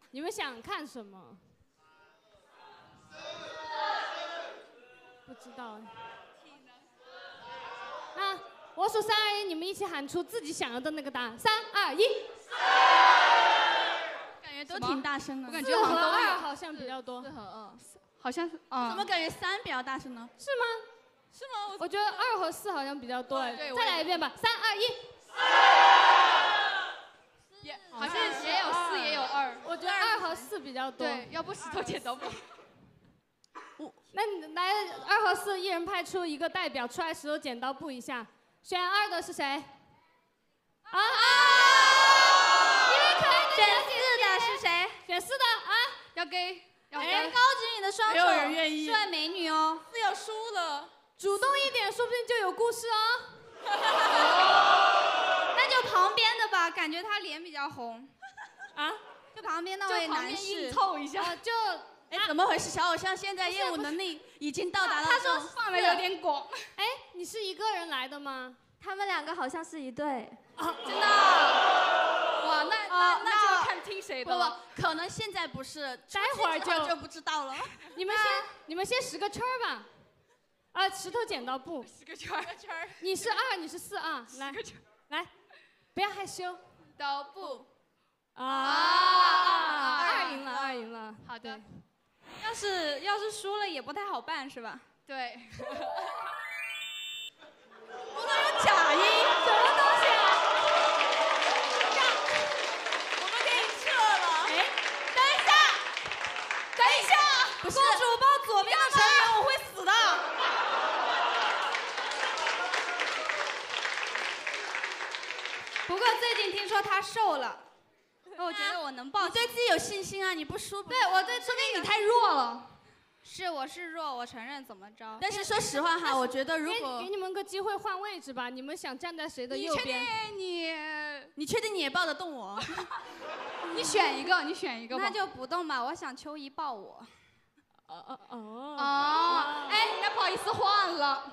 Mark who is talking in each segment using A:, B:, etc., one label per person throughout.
A: 你们想看什么？不知道。那我数3、2、1，你们一起喊出自己想要的那个答案。3、2、1。
B: 感觉都挺大声的。
A: 我感觉4和2好像比较多。
B: 4和2，好像是。
A: 怎
B: 么感觉3比较大声呢？
A: 是吗？是吗？我觉得2和4好像比较多。
B: 对，
A: 再来一遍吧。3、2、1。
B: 好像也有4也有2。
A: 我觉得2和4比较多。
B: 对，要不石头剪刀布。
A: 那你来2和4，一人派出一个代表出来，石头剪刀布一下。选2的是谁？啊！你们可以
C: 选4的是谁？
A: 选4的啊！
B: 要给
C: 高举你的双手。
B: 没有人愿意。
C: 帅美女哦。
D: 4要输了，
A: 主动一点，说不定就有故事哦。
C: 那就旁边的吧，感觉他脸比较红。
A: 啊？
C: 就旁边那位男士。
B: 硬凑一下。
A: 就。
B: 哎，怎么回事？小偶像现在业务能力已经到达了。
C: 他说
B: 放的有点广。
A: 哎，你是一个人来的吗？
E: 他们2个好像是一对。
B: 真的？哇，那就要看听谁的了。
F: 不，可能现在不是，
A: 待会儿
F: 就不知道了。
A: 你们先10个圈吧。啊，石头剪刀布。
B: 10个圈。
A: 你是2，你是4啊。来，不要害羞。
B: 刀布。
A: 啊！2赢了，2赢了。
B: 好的。
C: 要是输了也不太好办是吧？
B: 对。
F: 不能有假音，
A: 什么东西啊？
F: 我们可以撤了。
A: 哎，
F: 等一下，不是，公主抱左边的成员，我会死的。
C: 不过最近听说他瘦了。我觉得我能抱。
F: 你对自己有信心啊！你不输。
C: 对，我对，
B: 说明你太弱了。
C: 我是弱，我承认。怎么着？
F: 但是说实话哈，我觉得如果
A: 给你们个机会换位置吧，你们想站在谁的右边？
F: 你确定你也抱得动我？
B: 你选一个吧。
C: 那就不动吧，我想秋怡抱我。
B: 哎，那不好意思换了。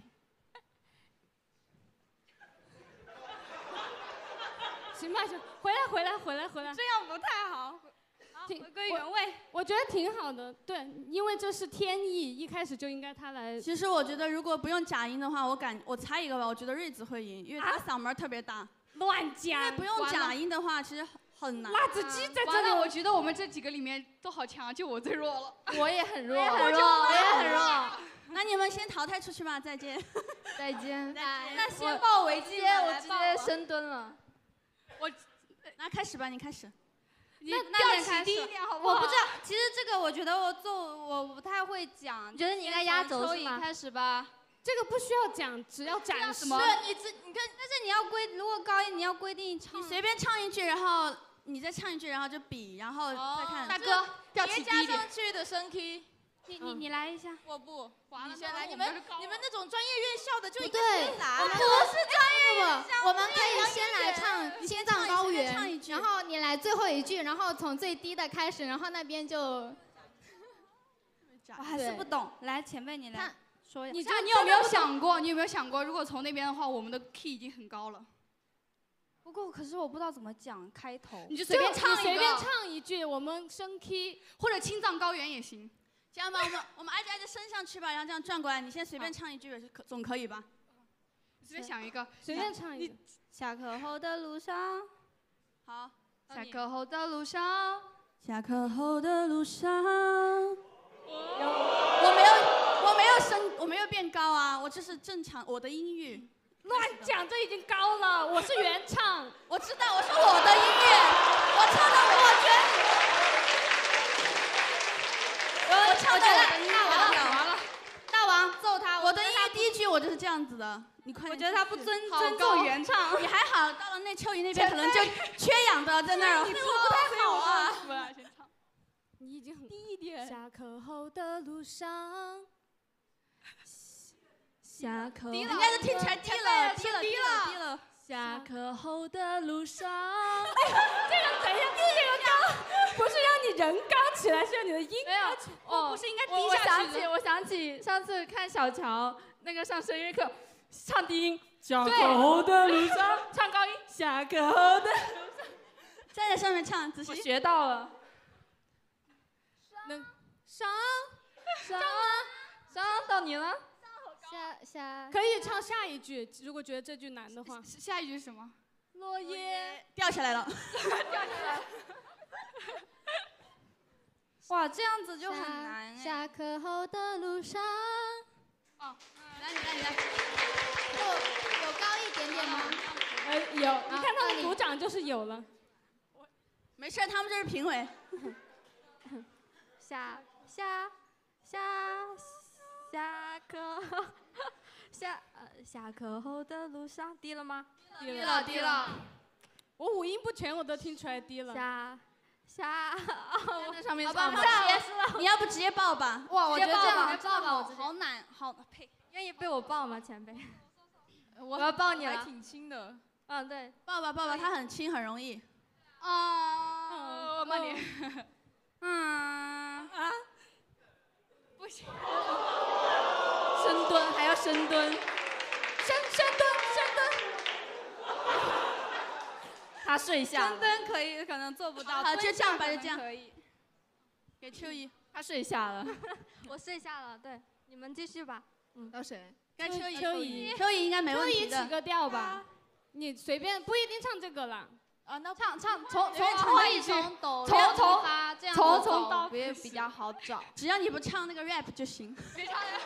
A: 行吧，回来。
C: 这样不太好。回归原位。
A: 我觉得挺好的，对，因为这是天意，一开始就应该他来。
F: 其实我觉得，如果不用假音的话，我猜一个吧，我觉得瑞子会赢，因为他嗓门特别大。
A: 乱讲。
F: 因为不用假音的话，其实很难。
A: 辣子鸡在这里。
B: 我觉得我们这几个里面都好强，就我最弱了。
E: 我也很弱，
F: 我也很弱。那你们先淘汰出去吧，再见。
E: 再见。
C: 那先抱围巾，
E: 我直接深蹲了。
F: 那开始吧，你开始。
C: 那先开始。
B: 我
C: 不知道，其实这个我觉得我不太会讲。
E: 觉得你应该压轴是吗？
C: 开始吧。
A: 这个不需要讲，只要展示。
C: 你看，但是你要如果高音你要规定唱。
F: 你随便唱一句，然后你再唱一句，然后就比，然后再看。
B: 大哥，调起低一点。
D: 加上去的升 key。
C: 你来一下。
D: 我不，你先来。
B: 你
D: 们那种专业院校的就应该
E: 先
D: 来。
C: 我不是专业院校。
E: 我们可以先来唱青藏高原，然后你来最后一句，然后从最低的开始，然后那边就。
C: 我还是不懂，来前辈你来说一下。
B: 你有没有想过，如果从那边的话，我们的 key 已经很高了。
C: 不过可是我不知道怎么讲开头。
B: 你就随便唱一个。
A: 随便唱一句，我们升 key
B: 或者青藏高原也行。
F: 这样吧，我们挨着升上去吧，然后这样转过来，你先随便唱一句，总可以吧？
B: 随便想一个，
A: 随便唱一个。
C: 下课后的路上。
F: 好。
B: 下课后的路上。
F: 下课后的路上。我没有变高啊，我这是正常我的音域。
A: 乱讲，这已经高了，我是原唱。
F: 我知道，我是我的音乐，我唱的我觉得
C: 大王揍他！
F: 我的音乐第一句我就是这样子的，你快点。
C: 我觉得他不尊重原唱。
F: 你还好，到了那秋怡那边可能就缺氧的在那儿。
C: 你说不太好啊。
A: 你已经很低一点。下课后的路上。
E: 下课。
F: 人家都听起来低了。
E: 下课后的路上。
A: 这个等一下，这个高，不是让你人高起来，是让你的音
E: 高。不是应该低下去。我想起上次看小乔那个上声乐课，唱低音。下课后的路上，唱高音。下课后的路上。
F: 站在上面唱，仔细。
E: 我学到了。
A: 上
E: 到你了。
A: 可以唱下一句，如果觉得这句难的话。
C: 下一句是什么？
A: 落叶
F: 掉下来了。
C: 哇，这样子就很难。
B: 下课后的路上。
C: 哦，来，有高一点点吗？
A: 有，你看他们鼓掌就是有了。
F: 没事，他们这是评委。
B: 下课后的路上，低了吗？
C: 低了。
A: 我五音不全，我都听出来低了。
C: 在上面
F: 好吧，你要不直接报吧？
C: 哇，我觉得这样
F: 好难，呸！
B: 愿意被我抱吗，前辈？我要抱你了。还挺轻的。嗯，对。
F: 抱吧，它很轻，很容易。
C: 慢点。不行。
E: 深蹲还要深蹲。
A: 深蹲。
E: 他睡下了。
C: 深蹲可以，可能做不到。
F: 好，就这样吧，就这样。
C: 可以。
F: 给秋怡。
E: 他睡下了。
B: 我睡下了，对，你们继续吧。
C: 到谁？
F: 该秋
A: 怡
F: 应该没问题的。
A: 秋怡起个调吧，你随便，不一定唱这个啦。
C: 那唱从
B: 哆
C: 从发这样
B: 从
C: 到也比较好找。
F: 只要你不唱那个 rap 就行。
D: 别唱了。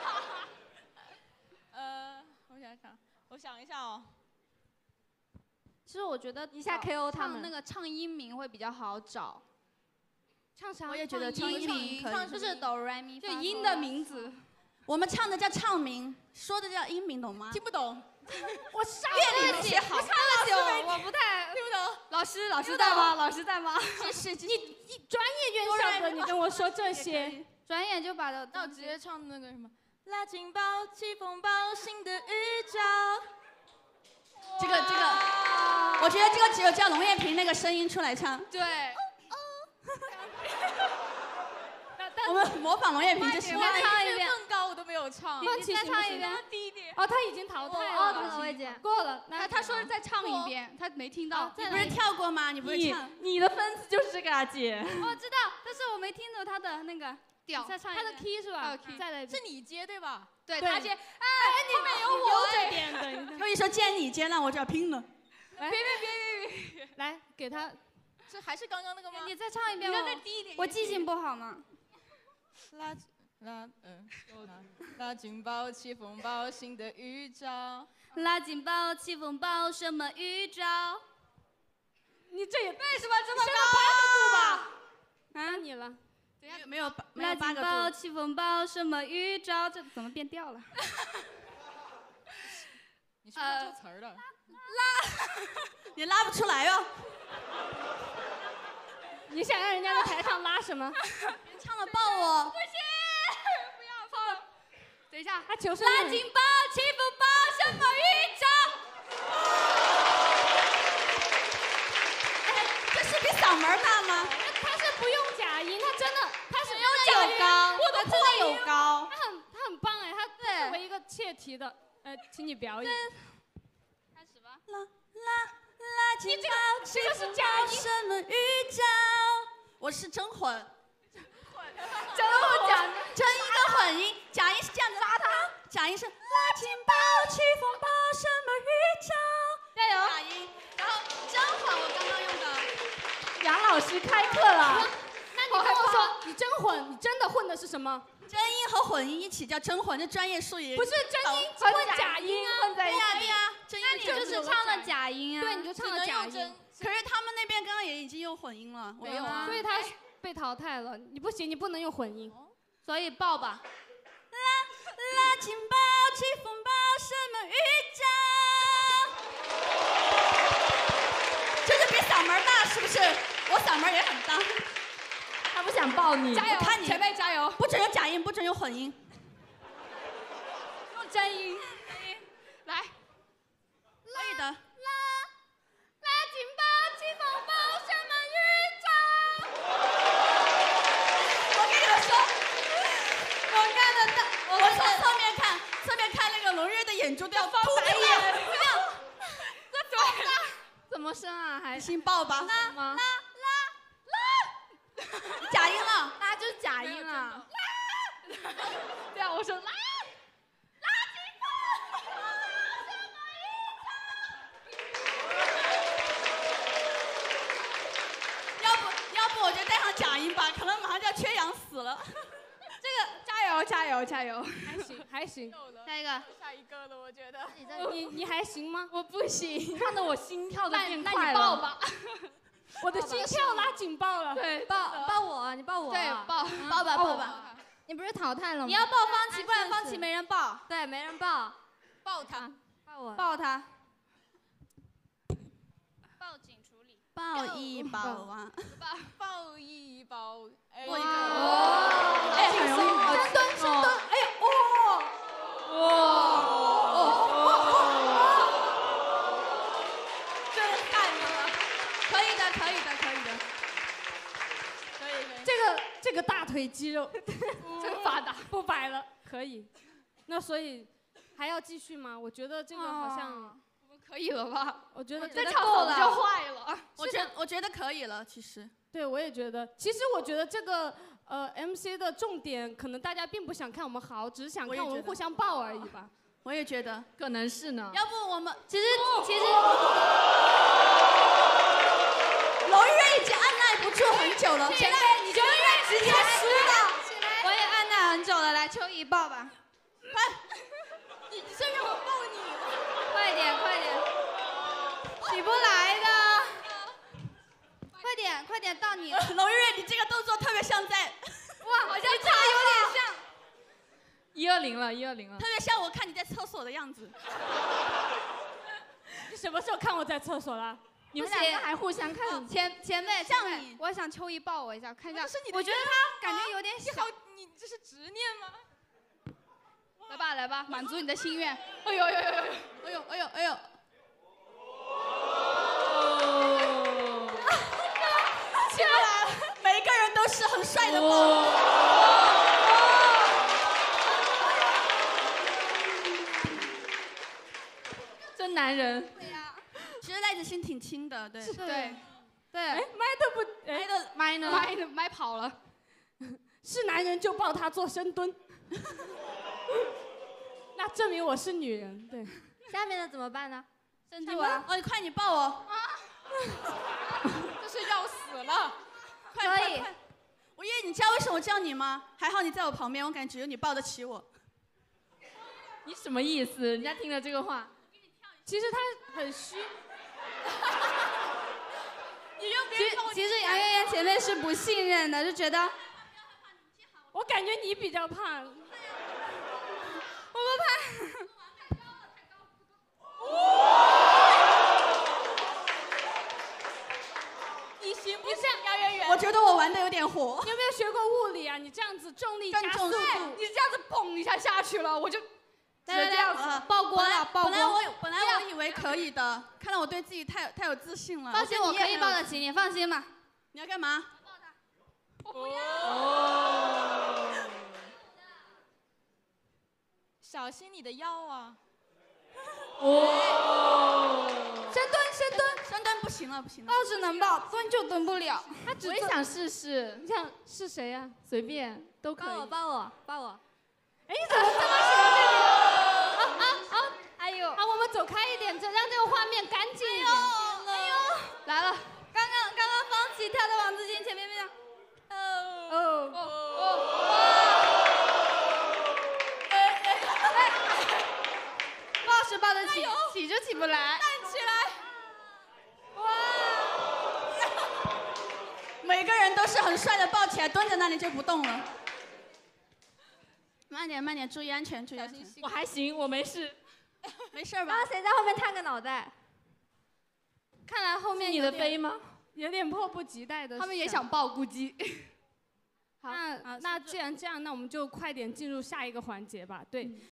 D: 我想一下哦。
C: 其实我觉得
B: 一下 KO 他们
C: 那个唱音名会比较好找。
A: 唱啥？
F: 我也觉得唱音名可以，
C: 就是哆来咪发，
B: 就音的名字。
F: 我们唱的叫唱名，说的叫音名，懂吗？
D: 听不懂。
A: 我上
F: 乐理没写好。
B: 我不太
D: 听不懂。
C: 老师在吗？老师在吗？
F: 是
A: 你专业院校的，你跟我说这些，
C: 专业就把它。
D: 那我直接唱那个什么。拉警报，起风暴，新的预兆。
F: 这个，我觉得这个只有叫龙艳萍那个声音出来唱。
C: 对。
F: 我们模仿龙艳萍就行了。
C: 再唱一遍。
D: 更高我都没有唱。
A: 你再
C: 唱一遍。
D: 低一点。
A: 哦，他已经淘汰了。
B: 哦，我已经
A: 过了。
C: 他说是再唱一遍，他没听到。
F: 你不是跳过吗？你不是唱？
E: 你的分次就是这个啊，姐。
C: 我知道，但是我没听到他的那个调。再唱一遍。
A: 他的 key 是吧？再来。
D: 是你接对吧？
C: 对，他接。
D: 后面有我。
A: 这边的。
F: 秋怡说：“既然你接，那我就要拼了。”
D: 别，
A: 来给他。
D: 这还是刚刚那个吗？
C: 你再唱一遍。
D: 你再低一点。
C: 我记性不好嘛。
D: 拉警报，起风暴，新的预兆。
C: 拉警报，起风暴，什么预兆？
A: 你这也
C: 为什么这么高
A: ？8个度吧？啊，你了。
F: 没有8个度。
C: 拉警报，起风暴，什么预兆？这怎么变调了？
D: 你是不是做词儿了？
F: 你拉不出来哟。
A: 你想让人家在台上拉什么？
F: 别唱了，抱我。
C: 不行，不要抱。等一下，
A: 他求生。
C: 拉警报，起风暴，什么预兆？
F: 这是比嗓门大吗？
A: 他是不用假音，他真的，他是
C: 有高，他真的有高。
A: 他很棒哎，他作为一个切题的，请你表演。
C: 开始吧。
F: 拉警报，
A: 这个是假音。
F: 什么预兆？我是真混。
C: 真混假
F: 真音跟混音，假音是这样的，拉他。假音是拉警报，起风暴，什么预兆？
C: 加油。
F: 假音，然后真混我刚刚用的。
E: 杨老师开课了。
A: 那你跟我说，你真混，你真的混的是什么？
F: 真音和混音一起叫真混，这专业术语。
A: 不是真音混假音啊，
E: 混在一起。
F: 对呀，真音。
C: 那你就是唱了假音啊。
A: 对，你就唱了假音。
F: 可是他们那边刚刚也已经用混音了，
A: 没有啊，所以他被淘汰了。你不行，你不能用混音，
C: 所以报吧。
F: 拉警报，起风暴，什么预兆？这就比嗓门大，是不是？我嗓门也很大。
E: 他不想抱你，
C: 加油，
F: 看你
C: 前辈加油！
F: 不准用假音，不准用混音，
C: 用真音。来，
F: 可以的。
C: 拉警报，起风暴，什么预兆？
F: 我跟你们说，我从侧面看那个龙月的眼珠都要翻白眼。
C: 怎么升啊？还
F: 先报吧。
C: 拉。
F: 假音了，
C: 拉就是假音。
B: 声拉。
F: 要不我就带上假音吧，可能马上就要缺氧死了。
B: 这个加油加油加油！
A: 还行还行。
C: 下一个，
D: 下一个了，我觉得。
A: 你还行吗？
B: 我不行，
E: 看得我心跳都变
B: 那
E: 快了。
B: 你抱吧。
A: 我的心跳拉警报了。
B: 对，
C: 抱我，你抱我。
B: 对，抱
F: 抱吧。
C: 你不是淘汰了吗？
F: 你要抱方琦，不然方琦没人抱。
C: 对，没人抱。
B: 抱他，
C: 抱我。
F: 抱他。
C: 报警处理。
F: 抱一抱啊！
D: 抱一抱。
F: 我一个。
E: 哎，很容易。
F: 深蹲，深蹲。哎呦，哇！震撼了！可以的，可以的，可以的。可以。
A: 这个大腿肌肉
B: 真发达，
A: 不摆了，可以。那所以还要继续吗？我觉得这个好像
B: 我们可以了吧？
A: 我觉得
B: 再唱否就坏了。
F: 我觉得可以了，其实。
A: 对，我也觉得。其实我觉得这个MC 的重点，可能大家并不想看我们嚎，只是想看我们互相抱而已吧。
F: 我也觉得，
E: 可能是呢。
F: 要不我们
C: 其实，
F: 娄艺瑞已经按耐不住很久了。
C: 起来，你就
F: 直接输了。
C: 我也按耐很久了，来秋怡抱吧。
F: 快，你先让我抱你。
C: 快点，快点。起不来的。快点，到你了。
F: 娄艺瑞，你这个动作特别像在，
C: 哇，好像这个有点像。
E: 120了，120了。
F: 特别像我看你在厕所的样子。
A: 你什么时候看我在厕所了？
E: 你们两个还互相看？
C: 前辈，
F: 像你，
C: 我想秋怡抱我一下，看一下。
D: 我
C: 觉得他感觉有点小。
D: 你这是执念吗？
B: 来吧，满足你的心愿。
F: 哎呦！起来了，每一个人都是很帅的抱。
E: 真男人。
F: 对呀，其实赖子心挺轻的，对。
A: 对。哎，麦呢？
B: 麦跑了。
A: 是男人就抱他做深蹲。那证明我是女人，对。
C: 下面的怎么办呢？
F: 深蹲啊！哦，快你抱我！
D: 这是要死了！
F: 快！我爷，你知道为什么我叫你吗？还好你在我旁边，我感觉只有你抱得起我。
E: 你什么意思？人家听了这个话，
A: 其实他很虚。
F: 你让别人抱
C: 其实杨媛媛前面是不信任的，就觉得。
A: 我感觉你比较胖。
C: 我不怕。
A: 你行不行？杨媛媛，
F: 我觉得我玩的有点火。
A: 你有没有学过物理啊？你这样子重力加速度，
B: 你这样子嘣一下下去了，我就
C: 这样子爆锅了，爆锅。
F: 本来我以为可以的，看到我对自己太有自信了。
C: 放心，我可以抱得起你，放心吧。
F: 你要干嘛？
C: 我不要。
D: 小心你的腰啊！
F: 深蹲不行了，
C: 抱只能抱，蹲就蹲不了。
E: 我也想试试。
A: 你想是谁呀？
E: 随便都可以。
C: 抱我。
A: 哎，你怎么这么喜欢这里？
C: 哎呦！
A: 好，我们走开一点，让这个画面干净一点。
C: 哎呦！来了，刚刚方琦跳到王自清前面没有？抱是抱得起，起就起不来。
F: 站起来！哇！每个人都是很帅的，抱起来，蹲在那里就不动了。慢点，注意安全，注意安全。
E: 我还行，我没事。
F: 没事吧？
C: 刚刚谁在后面探个脑袋？
A: 看来后面
E: 你的飞吗？
A: 有点迫不及待的。
B: 他们也想抱，估计。
A: 好，那既然这样，那我们就快点进入下一个环节吧。对，